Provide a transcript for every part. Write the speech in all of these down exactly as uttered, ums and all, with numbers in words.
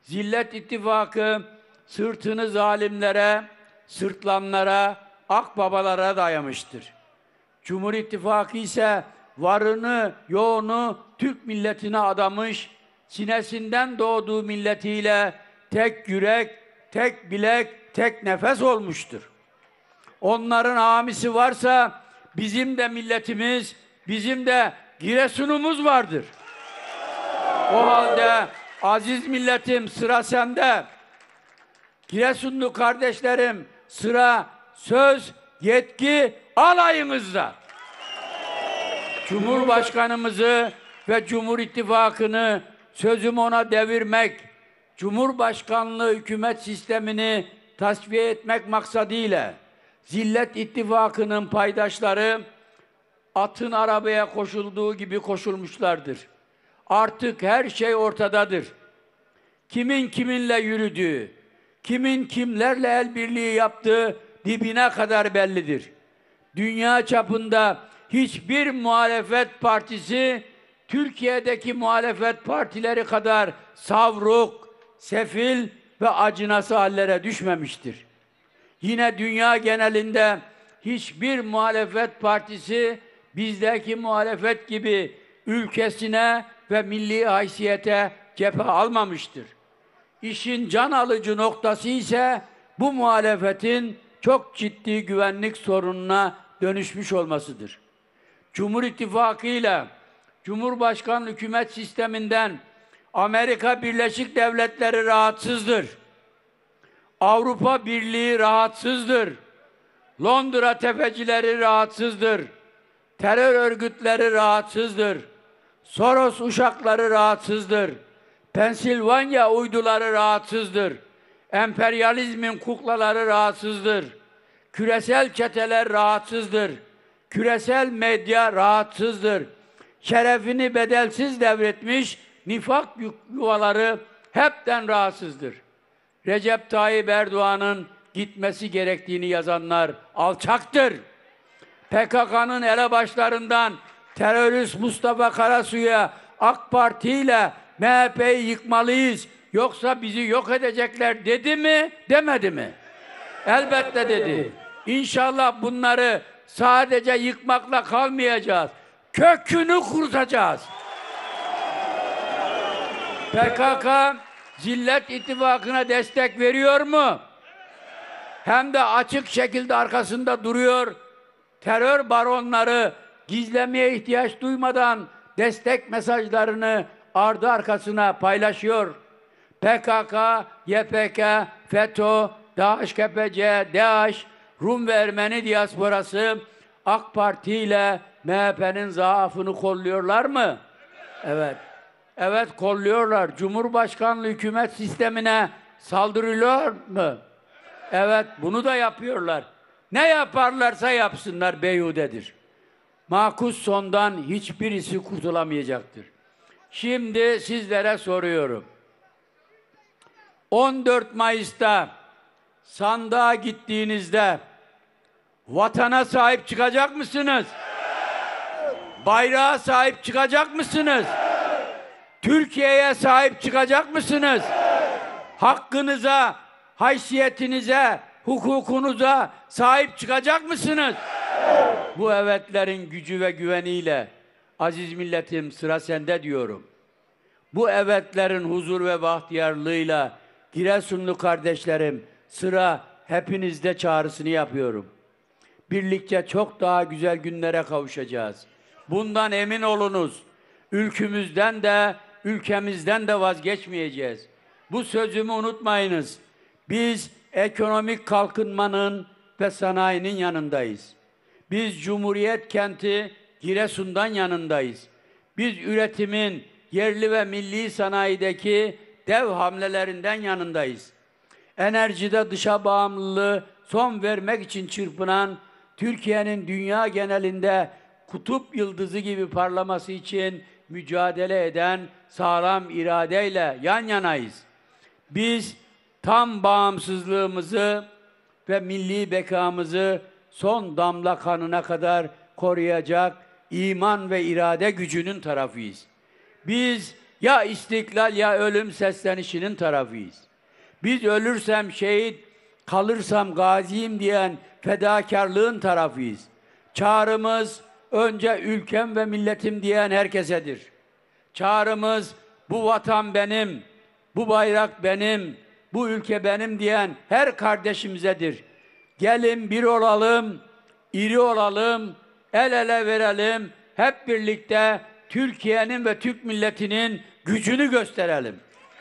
Zillet İttifakı sırtını zalimlere, sırtlanlara, akbabalara dayamıştır. Cumhur İttifakı ise varını, yoğunu Türk milletine adamış, sinesinden doğduğu milletiyle tek yürek, tek bilek, tek nefes olmuştur. Onların hamisi varsa bizim de milletimiz, bizim de Giresun'umuz vardır. O halde aziz milletim, sıra sende. Giresunlu kardeşlerim, sıra söz, yetki alayımızda. Cumhurbaşkanımızı ve Cumhur İttifakı'nı sözüm ona devirmek, Cumhurbaşkanlığı hükümet sistemini tasfiye etmek maksadıyla Zillet İttifakı'nın paydaşları atın arabaya koşulduğu gibi koşulmuşlardır. Artık her şey ortadadır. Kimin kiminle yürüdüğü, kimin kimlerle el birliği yaptığı dibine kadar bellidir. Dünya çapında hiçbir muhalefet partisi Türkiye'deki muhalefet partileri kadar savruk, sefil ve acınası hallere düşmemiştir. Yine dünya genelinde hiçbir muhalefet partisi bizdeki muhalefet gibi ülkesine ve milli haysiyete cephe almamıştır. İşin can alıcı noktası ise bu muhalefetin çok ciddi güvenlik sorununa dönüşmüş olmasıdır. Cumhur İttifakı ile Cumhurbaşkanlığı hükümet sisteminden Amerika Birleşik Devletleri rahatsızdır. Avrupa Birliği rahatsızdır. Londra tefecileri rahatsızdır. Terör örgütleri rahatsızdır. Soros uşakları rahatsızdır. Pensilvanya uyduları rahatsızdır. Emperyalizmin kuklaları rahatsızdır. Küresel çeteler rahatsızdır. Küresel medya rahatsızdır. Şerefini bedelsiz devretmiş nifak yuvaları hepten rahatsızdır. Recep Tayyip Erdoğan'ın gitmesi gerektiğini yazanlar alçaktır. P K K'nın elebaşlarından terörist Mustafa Karasu'ya AK Parti ile M H P'yi yıkmalıyız, yoksa bizi yok edecekler dedi mi, demedi mi? Elbette dedi. İnşallah bunları sadece yıkmakla kalmayacağız. Kökünü kurutacağız. P K K Zillet İttifakı'na destek veriyor mu? Hem de açık şekilde arkasında duruyor. Terör baronları gizlemeye ihtiyaç duymadan destek mesajlarını ardı arkasına paylaşıyor. P K K, Y P G, FETÖ, DAEŞ, K P C, DAEŞ, Rum ve Ermeni diasporası AK Parti ile M H P'nin zaafını kolluyorlar mı? Evet. Evet, kolluyorlar. Cumhurbaşkanlığı hükümet sistemine saldırıyorlar mı? Evet, bunu da yapıyorlar. Ne yaparlarsa yapsınlar beyhudedir. Makus sondan hiçbirisi kurtulamayacaktır. Şimdi sizlere soruyorum. on dört Mayıs'ta sandığa gittiğinizde vatana sahip çıkacak mısınız? Bayrağa sahip çıkacak mısınız? Türkiye'ye sahip çıkacak mısınız? Hakkınıza, haysiyetinize, hukukunuza sahip çıkacak mısınız? Bu evetlerin gücü ve güveniyle aziz milletim, sıra sende diyorum. Bu evetlerin huzur ve bahtiyarlığıyla Giresunlu kardeşlerim, sıra hepinizde çağrısını yapıyorum. Birlikte çok daha güzel günlere kavuşacağız. Bundan emin olunuz. Ülkümüzden de, ülkemizden de vazgeçmeyeceğiz. Bu sözümü unutmayınız. Biz ekonomik kalkınmanın ve sanayinin yanındayız. Biz Cumhuriyet kenti Giresun'dan yanındayız. Biz üretimin yerli ve milli sanayideki dev hamlelerinden yanındayız. Enerjide dışa bağımlılığı son vermek için çırpınan Türkiye'nin dünya genelinde kutup yıldızı gibi parlaması için mücadele eden sağlam iradeyle yan yanayız. Biz tam bağımsızlığımızı ve milli bekamızı son damla kanına kadar koruyacak iman ve irade gücünün tarafıyız. Biz ya istiklal ya ölüm seslenişinin tarafıyız. Biz ölürsem şehit, kalırsam gaziyim diyen fedakarlığın tarafıyız. Çağrımız önce ülkem ve milletim diyen herkesedir. Çağrımız bu vatan benim, bu bayrak benim, bu ülke benim diyen her kardeşimizedir. Gelin bir olalım, iri olalım, el ele verelim, hep birlikte Türkiye'nin ve Türk milletinin gücünü gösterelim.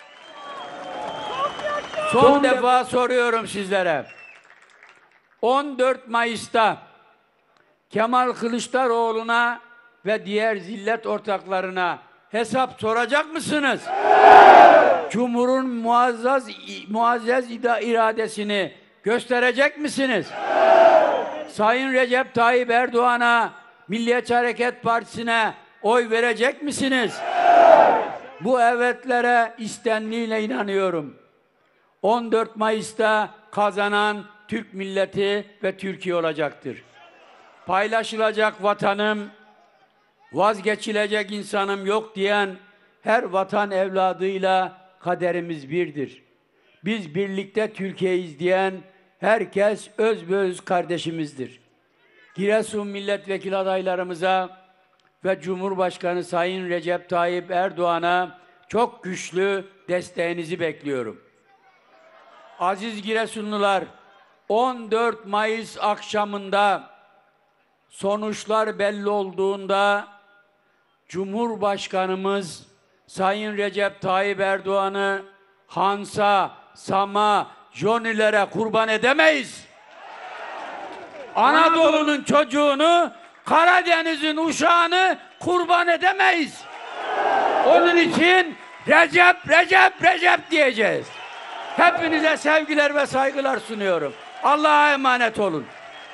Son, Son defa de soruyorum sizlere. on dört Mayıs'ta Kemal Kılıçdaroğlu'na ve diğer zillet ortaklarına hesap soracak mısınız? Cumhur'un muazzaz, muazzez iradesini gösterecek misiniz? Sayın Recep Tayyip Erdoğan'a, Milliyetçi Hareket Partisi'ne oy verecek misiniz? Bu evetlere istenliğiyle inanıyorum. on dört Mayıs'ta kazanan Türk milleti ve Türkiye olacaktır. Paylaşılacak vatanım, vazgeçilecek insanım yok diyen her vatan evladıyla kaderimiz birdir. Biz birlikte Türkiye'yiz diyen herkes özbeöz kardeşimizdir. Giresun milletvekili adaylarımıza ve Cumhurbaşkanı Sayın Recep Tayyip Erdoğan'a çok güçlü desteğinizi bekliyorum. Aziz Giresunlular, on dört Mayıs akşamında sonuçlar belli olduğunda Cumhurbaşkanımız Sayın Recep Tayyip Erdoğan'ı Hans'a, Sam'a, Johnny'lere kurban edemeyiz. Anadolu'nun çocuğunu, Karadeniz'in uşağını kurban edemeyiz. Onun için Recep, Recep, Recep diyeceğiz. Hepinize sevgiler ve saygılar sunuyorum. Allah'a emanet olun.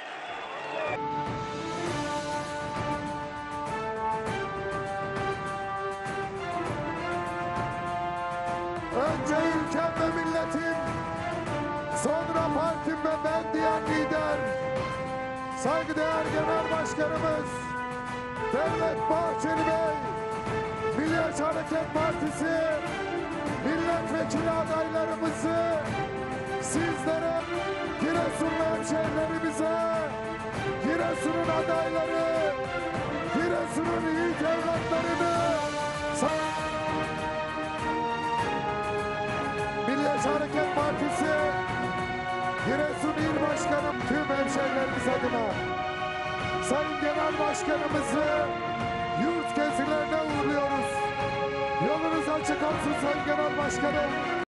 Önce ülkem ve milletim, sonra partim ve ben diyen lider, saygıdeğer Genel Başkanımız Devlet Bahçeli Bey, Milliyetçi Hareket Partisi milletvekili adaylarımızı sizlere, Giresunlu hemşehrilerimize, Giresun'un adayları, Giresun'un yiğit evlatlarını, Milliyetçi Hareket Partisi Giresun İl Başkanım tüm hemşehrilerimiz adına Sayın Genel Başkanımızı yurt gezilerine uğurluyoruz. Yolunuz açık olsun Sayın Genel Başkanım.